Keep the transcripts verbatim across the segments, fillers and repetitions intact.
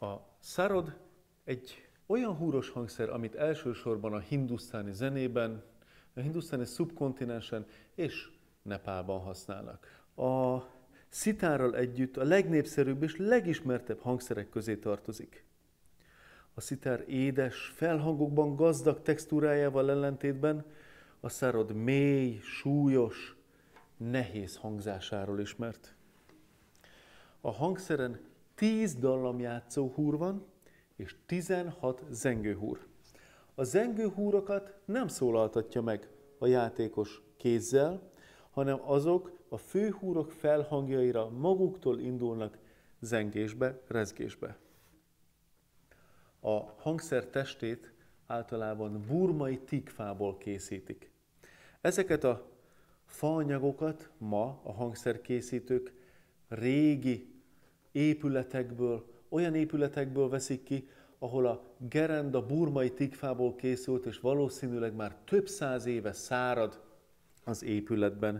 A szárod egy olyan húros hangszer, amit elsősorban a hindusztáni zenében, a hindusztáni szubkontinensen és Nepálban használnak. A szitárral együtt a legnépszerűbb és legismertebb hangszerek közé tartozik. A szitár édes, felhangokban gazdag textúrájával ellentétben a szárod mély, súlyos, nehéz hangzásáról ismert. A hangszeren tíz dallamjátszó húr van, és tizenhat zengőhúr. A zengőhúrokat nem szólaltatja meg a játékos kézzel, hanem azok a főhúrok felhangjaira maguktól indulnak zengésbe, rezgésbe. A hangszer testét általában burmai tikfából készítik. Ezeket a faanyagokat ma a hangszerkészítők régi épületekből, olyan épületekből veszik ki, ahol a gerenda burmai tikfából készült, és valószínűleg már több száz éve szárad az épületben.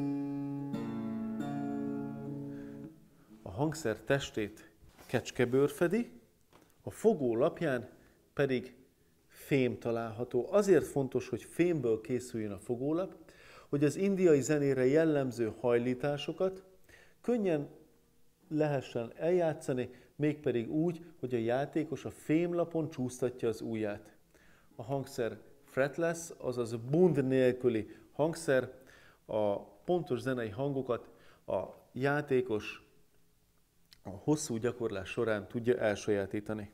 A hangszer testét kecskebőr fedi, a fogó lapján pedig fém található. Azért fontos, hogy fémből készüljön a fogólap, hogy az indiai zenére jellemző hajlításokat könnyen lehessen eljátszani, mégpedig úgy, hogy a játékos a fémlapon csúsztatja az ujját. A hangszer fretless, azaz bund nélküli hangszer, a pontos zenei hangokat a játékos a hosszú gyakorlás során tudja elsajátítani.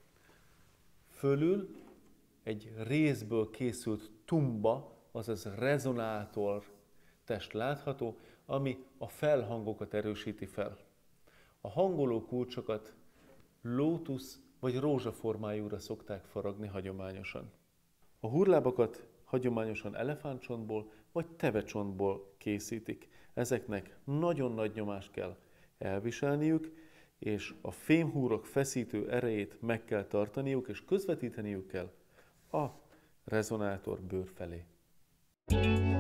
Fölül egy rézből készült tumba, azaz rezonátor test látható, ami a felhangokat erősíti fel. A hangoló kulcsokat lótusz vagy rózsaformájúra szokták faragni hagyományosan. A húrlábakat hagyományosan elefántcsontból vagy tevecsontból készítik. Ezeknek nagyon nagy nyomást kell elviselniük, és a fémhúrok feszítő erejét meg kell tartaniuk, és közvetíteniük kell a rezonátor bőr felé.